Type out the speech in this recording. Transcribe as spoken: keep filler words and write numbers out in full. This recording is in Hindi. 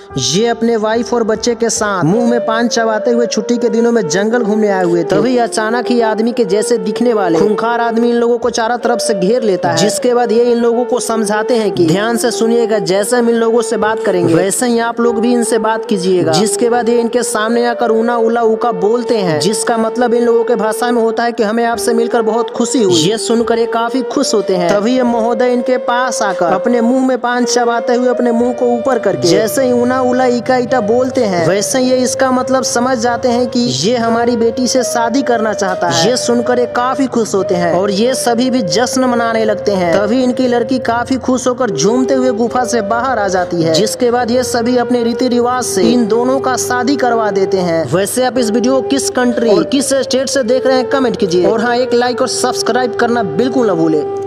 ये अपने वाइफ और बच्चे के साथ मुंह में पान चबाते हुए छुट्टी के दिनों में जंगल घूमने आए हुए थे। तभी अचानक ही आदमी के जैसे दिखने वाले खूंखार आदमी इन लोगों को चारों तरफ से घेर लेता है, जिसके बाद ये इन लोगों को समझाते हैं कि ध्यान से सुनिएगा, जैसे हम इन लोगों से बात करेंगे वैसे ही आप लोग भी इनसे बात कीजिएगा। जिसके बाद ये इनके सामने आकर ऊना उला उका बोलते हैं, जिसका मतलब इन लोगों के भाषा में होता है कि हमें आपसे मिलकर बहुत खुशी हुई। ये सुनकर ये काफी खुश होते हैं। तभी ये महोदय इनके पास आकर अपने मुंह में पान चबाते हुए अपने मुंह को ऊपर करके जैसे ही ऊना उला इका इटा बोलते हैं वैसे ये इसका मतलब समझ जाते हैं कि ये हमारी बेटी से शादी करना चाहता है। ये सुनकर ये काफी खुश होते हैं और ये सभी भी जश्न मनाने लगते हैं। तभी इनकी लड़की काफी खुश होकर झूमते हुए गुफा से बाहर आ जाती है, जिसके बाद ये सभी अपने रीति रिवाज से इन दोनों का शादी करवा देते हैं। वैसे आप इस वीडियो को किस कंट्री और किस स्टेट से देख रहे हैं कमेंट कीजिए, और हाँ, एक लाइक और सब्सक्राइब करना बिल्कुल न भूले।